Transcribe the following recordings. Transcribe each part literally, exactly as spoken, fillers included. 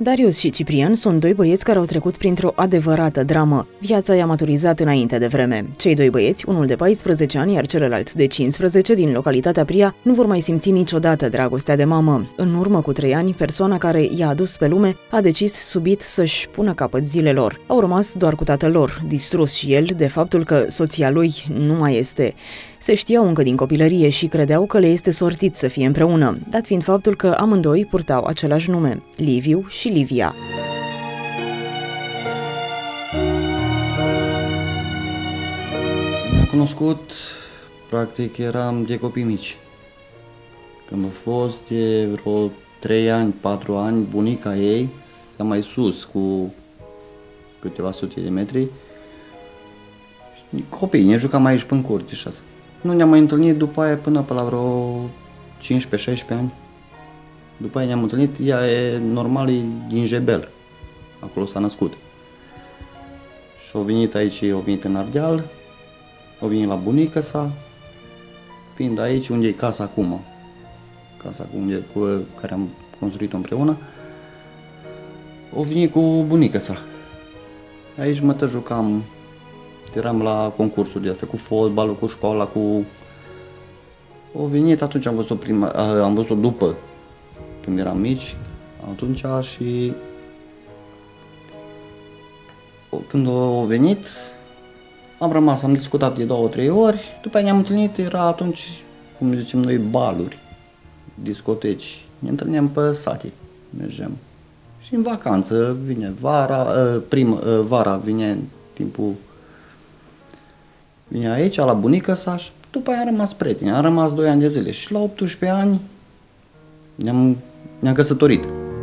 Darius și Ciprian sunt doi băieți care au trecut printr-o adevărată dramă. Viața i-a maturizat înainte de vreme. Cei doi băieți, unul de paisprezece ani, iar celălalt de cincisprezece, din localitatea Pria, nu vor mai simți niciodată dragostea de mamă. În urmă cu trei ani, persoana care i-a adus pe lume a decis subit să-și pună capăt zilelor. Au rămas doar cu tatăl lor, distrus și el de faptul că soția lui nu mai este. Se știau încă din copilărie și credeau că le este sortit să fie împreună, dat fiind faptul că amândoi purtau același nume, Liviu și Livia. Ne-am cunoscut, practic eram de copii mici. Când a fost de vreo trei ani, patru ani, bunica ei, stătea mai sus cu câteva sute de metri. Copii, ne jucam aici până în curte și asta. Nu ne-am mai întâlnit după aia până pe la vreo cincisprezece șaisprezece ani. După aia ne-am întâlnit, ea e normal, e din Jebel, acolo s-a născut. Și au venit aici, au venit în Ardeal, au venit la bunica sa, fiind aici unde e casa acum, casa cu, unde, cu care am construit-o împreună, au venit cu bunica sa. Aici mă tot jucam, eram la concursuri de astea, cu fotbalul, cu școala, cu... Au venit, atunci am văzut-o prima, am văzut-o după, când eram mici, atunci și... Când au venit, am rămas, am discutat de două, trei ori, după aia ne-am întâlnit, era atunci, cum zicem noi, baluri, discoteci. Ne întâlneam pe sate, mergeam. Și în vacanță vine vara, prima, vara vine în timpul... Vine aici, la bunica sa și după aia am rămas prieteni, am rămas doi ani de zile și la optsprezece ani ne-am, ne-am căsătorit.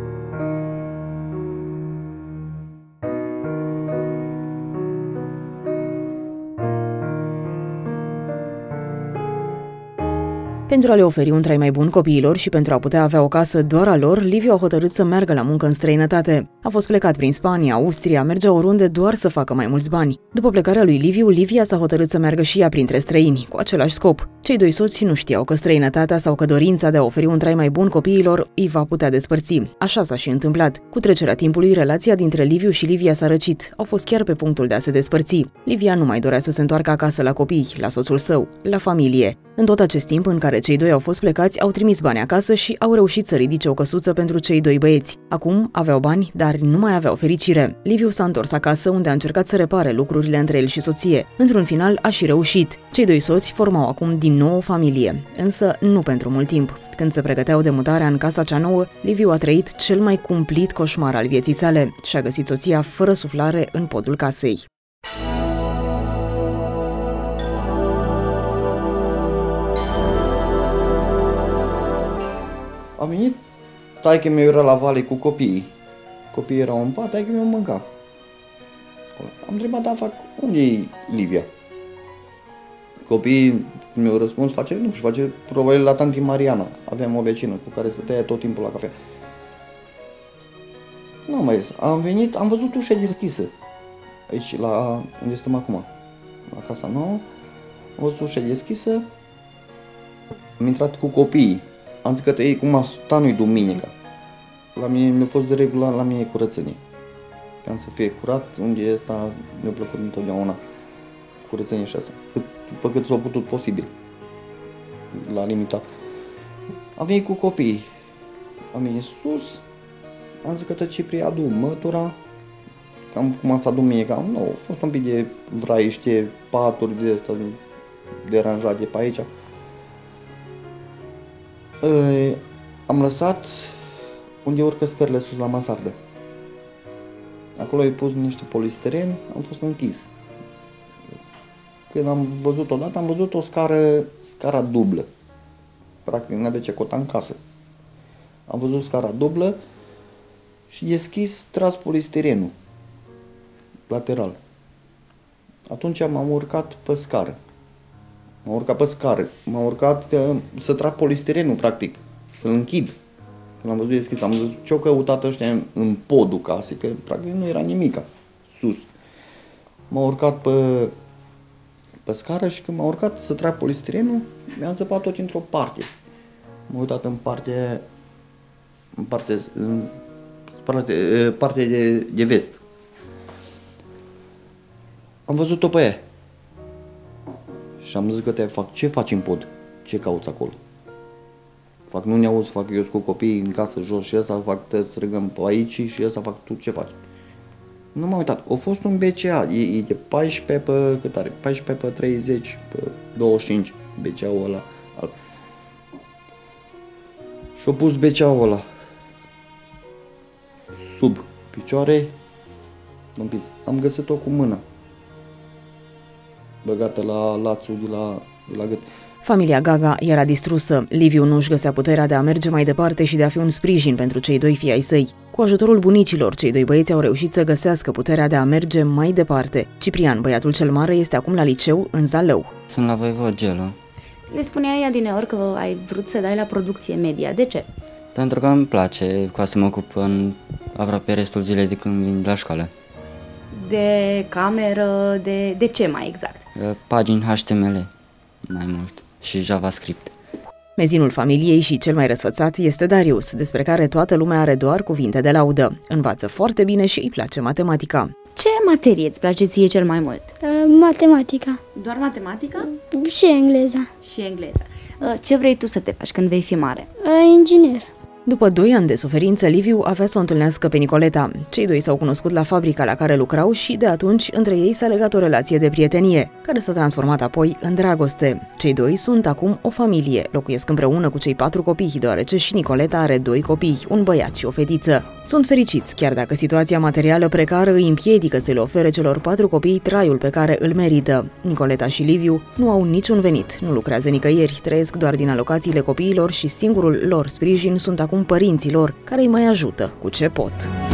Pentru a le oferi un trai mai bun copiilor și pentru a putea avea o casă doar a lor, Liviu a hotărât să meargă la muncă în străinătate. A fost plecat prin Spania, Austria, mergea oriunde doar să facă mai mulți bani. După plecarea lui Liviu, Livia s-a hotărât să meargă și ea printre străini, cu același scop. Cei doi soți nu știau că străinătatea sau că dorința de a oferi un trai mai bun copiilor îi va putea despărți. Așa s-a și întâmplat. Cu trecerea timpului, relația dintre Liviu și Livia s-a răcit. Au fost chiar pe punctul de a se despărți. Livia nu mai dorea să se întoarcă acasă la copii, la soțul său, la familie. În tot acest timp în care cei doi au fost plecați, au trimis bani acasă și au reușit să ridice o căsuță pentru cei doi băieți. Acum aveau bani, dar nu mai aveau fericire. Liviu s-a întors acasă, unde a încercat să repare lucrurile între el și soție. Într-un final a și reușit. Cei doi soți formau acum din nou o familie, însă nu pentru mult timp. Când se pregăteau de mutarea în casa cea nouă, Liviu a trăit cel mai cumplit coșmar al vieții sale și a găsit soția fără suflare în podul casei. A venit, taică-miu era la vale cu copiii. Copiii erau în pat, taică-miu mânca. Am întrebat, da, fac, unde e Livia? Copiii mi-au răspuns, face, nu știu, face probabil la tanti Mariana. Aveam o vecină cu care stătea tot timpul la cafea. Nu am mai zis, am venit, am văzut ușa deschisă. Aici, la unde stăm acum, la casa nouă. Am văzut ușa deschisă, am intrat cu copiii. Am zis că ei, cum asta nu-i duminica. La mine mi-a fost de regulă, la mine curățenie. Am să fie curat, unde e asta mi-a plăcut întotdeauna curățenie și asta. Cât, după cât s-a putut posibil. La limita. Am venit cu copiii. Am venit sus. Am zis că tă Cipri adu mătura. Cam cum asta duminica. Nu, a fost un pic de vraiște, paturi de asta deranjate pe aici. Am lăsat unde urcă scările sus la mansardă. Acolo ai pus niște polistiren, am fost închis. Când am văzut odată, am văzut o scară, scara dublă. Practic n-avea ce cota în casă. Am văzut scara dublă și deschis, tras polistirenul lateral. Atunci m-am urcat pe scară. M-am urcat pe scară, m-am urcat că, să trag polistirenul, practic, să-l închid. Când am văzut deschis, am văzut ce-au căutat ăștia în, în podul casei, că practic nu era nimica sus. M-am urcat pe, pe scară și când m-am urcat să trag polistirenul, mi-am țăpat tot într-o parte. M-am uitat în parte, în parte, în parte, parte de, de vest. Am văzut-o pe ea. Și am zis că te fac, ce faci în pod? Ce cauți acolo? Fac, nu ne auzi, fac eu cu copiii în casă jos și ăsta, fac, te strigăm pe aici și ăsta fac, tu ce faci? Nu m-am uitat, a fost un B C A, e, e de paisprezece pe, cât are? paisprezece pe treizeci, pe douăzeci și cinci, B C A-ul ăla. Și-a pus B C A-ul ăla sub picioare, am, am găsit-o cu mâna, băgată la lațul de la, de la gât. Familia Gaga era distrusă. Liviu nu își găsea puterea de a merge mai departe și de a fi un sprijin pentru cei doi fii ai săi. Cu ajutorul bunicilor, cei doi băieți au reușit să găsească puterea de a merge mai departe. Ciprian, băiatul cel mare, este acum la liceu în Zalău. Sunt la Voivodgelu. Le spunea ea adineori că ai vrut să dai la producție media. De ce? Pentru că îmi place ca să mă ocup în aproape restul zilei de când vin de la școală. De cameră, de, de ce mai exact? Pagini H T M L, mai mult, și JavaScript. Mezinul familiei și cel mai răsfățat este Darius, despre care toată lumea are doar cuvinte de laudă. Învață foarte bine și îi place matematica. Ce materie îți place ție cel mai mult? Uh, matematica. Doar matematica? Și engleza. Și engleza. Uh, ce vrei tu să te faci când vei fi mare? Uh, inginer. După doi ani de suferință, Liviu avea să o întâlnească pe Nicoleta. Cei doi s-au cunoscut la fabrica la care lucrau și, de atunci, între ei s-a legat o relație de prietenie, care s-a transformat apoi în dragoste. Cei doi sunt acum o familie, locuiesc împreună cu cei patru copii, deoarece și Nicoleta are doi copii, un băiat și o fetiță. Sunt fericiți, chiar dacă situația materială precară îi împiedică să le ofere celor patru copii traiul pe care îl merită. Nicoleta și Liviu nu au niciun venit, nu lucrează nicăieri, trăiesc doar din alocațiile copiilor și singurul lor sprijin sunt acum părinții lor, care îi mai ajută cu ce pot.